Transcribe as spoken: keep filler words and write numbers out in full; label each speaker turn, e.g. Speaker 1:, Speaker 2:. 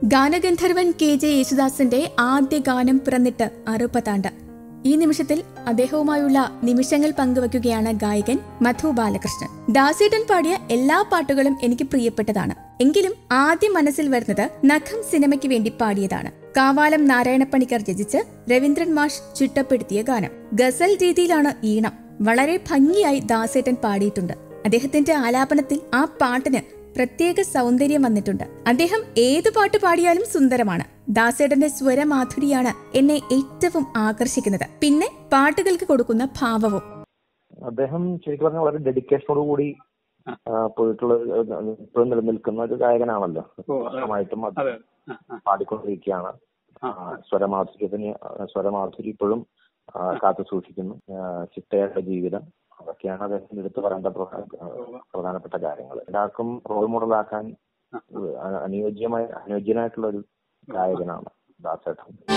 Speaker 1: ഗാനഗന്ധർവൻ K J യേശുദാസിന്റെ ആദ്യ ഗാനം പിറന്നിട്ട് അറുപതാണ്ട്. ഈ നിമിഷത്തിൽ അദ്ദേഹവുമായുള്ള നിമിഷങ്ങൾ പങ്കുവയ്ക്കുകയാണ് ഗായകൻ മധു ബാലകൃഷ്ണൻ. ദാസേട്ടൻ പാടിയ എല്ലാ പാട്ടുകളും എനിക്ക് പ്രിയപ്പെട്ടതാണ്. എങ്കിലും ആദ്യം മനസ്സിൽ വരുന്നത് നഖം സിനിമയ്ക്ക് വേണ്ടി പാടിയതാണ്. കാവാലം നാരായണപ്പണിക്കർ രചിച്ച് രവീന്ദ്രൻ മാഷ് ചിട്ടപ്പെടുത്തിയ ഗാനം. ഗസൽ രീതിയിലാണ് ഈണം. വളരെ ഭംഗിയായി ദാസേട്ടൻ പാടിയിട്ടുണ്ട്. അദ്ദേഹത്തിന്റെ ആലാപനത്തിൽ ആ പാട്ടിന് പ്രത്യേക സൗന്ദര്യം വന്നിട്ടുണ്ട്. അദ്ദേഹം ഏതു പാട്ട് പാടിയാലും സുന്ദരമാണ്. ദാസേട്ടന്റെ സ്വരമാധുരിയാണ് എന്നെ ഏറ്റവും ആകർഷിക്കുന്നത്. പിന്നെ പാട്ടുകൾക്ക് കൊടുക്കുന്ന ഭാവവും.
Speaker 2: അദ്ദേഹം ശരിക്കും പറഞ്ഞാൽ വളരെ ഡെഡിക്കേഷനോട് കൂടി പോയിട്ടുള്ള ഇപ്പോഴും നിലനിൽക്കുന്ന ഒരു ഗായകനാണല്ലോ. പൂർണ്ണമായിട്ടും അത് പാടിക്കൊണ്ടിരിക്കുകയാണ്. സ്വരമാധുര്യത്തിന് സ്വരമാധുരി ഇപ്പോഴും കാത്തു സൂക്ഷിക്കുന്നു. ചിട്ടയുടെ ജീവിതം, അതൊക്കെയാണ് അദ്ദേഹത്തിന് എടുത്തു പറയേണ്ട പ്രധാനപ്പെട്ട കാര്യങ്ങൾ. എല്ലാവർക്കും റോൾ മോഡലാക്കാൻ അനുയോജ്യമായ അനുയോജ്യനായിട്ടുള്ള ഒരു ഗായകനാണ് ദാസേട്ടൻ.